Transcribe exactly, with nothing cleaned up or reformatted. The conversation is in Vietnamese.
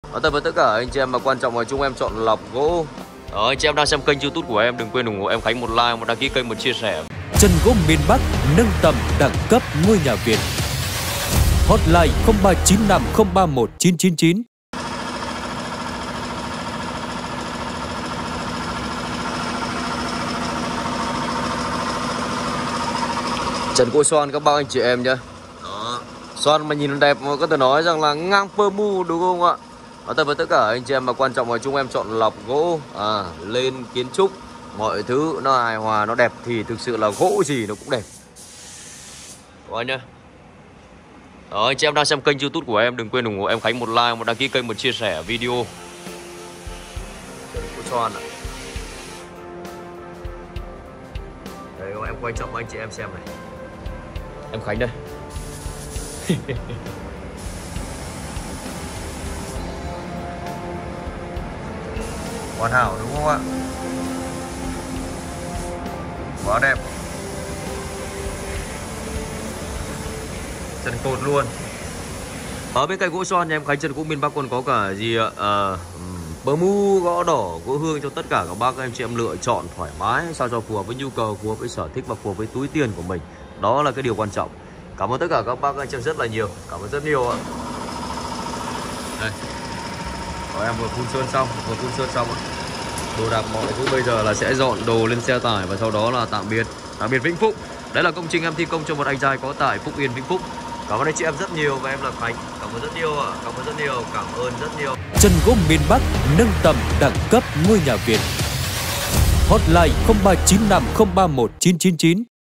Ở đây với tất cả anh chị em, mà quan trọng là chúng em chọn lọc gỗ. Đó, anh chị em đang xem kênh YouTube của em, đừng quên ủng hộ em Khánh một like, một đăng ký kênh, một chia sẻ. Trần gỗ miền Bắc nâng tầm đẳng cấp ngôi nhà Việt. Hotline không ba chín năm không ba một chín chín chín. Trần gỗ xoan các bác anh chị em nhá. Đó. Xoan mà nhìn đẹp mà có thể nói rằng là ngang pơ mu đúng không ạ? Ở đây với tất cả anh chị em, mà quan trọng là chúng em chọn lọc gỗ à, lên kiến trúc, mọi thứ nó hài hòa, nó đẹp thì thực sự là gỗ gì nó cũng đẹp. Các bạn nhá. Đó, anh chị em đang xem kênh YouTube của em, đừng quên ủng hộ em Khánh một like, một đăng ký kênh, một chia sẻ video. Trần gỗ xoan ạ. Đấy, em quay trọng anh chị em xem này. Em Khánh đây. Hoàn hảo đúng không ạ? Quá đẹp. Trần cột luôn. Ở bên cạnh gỗ xoan nhà em Khánh, Trần gỗ miền Bắc còn có cả gì ạ? À, bờ mu, gõ đỏ, gỗ hương cho tất cả các bác anh chị em lựa chọn thoải mái sao cho phù hợp với nhu cầu, phù hợp với sở thích và phù hợp với túi tiền của mình. Đó là cái điều quan trọng. Cảm ơn tất cả các bác anh chị em rất là nhiều. Cảm ơn rất nhiều ạ. Đây. Đó, em vừa phun sơn xong, vừa phun sơn xong ạ. Đồ đạc mọi thứ bây giờ là sẽ dọn đồ lên xe tải và sau đó là tạm biệt, tạm biệt Vĩnh Phúc. Đấy là công trình em thi công cho một anh trai có tại Phúc Yên, Vĩnh Phúc. Cảm ơn anh chị em rất nhiều và em là Khánh. Cảm ơn rất nhiều ạ. Cảm ơn rất nhiều. Cảm ơn rất nhiều. Trần gỗ miền Bắc nâng tầm đẳng cấp ngôi nhà Việt. Hotline không ba chín năm không ba một chín chín chín.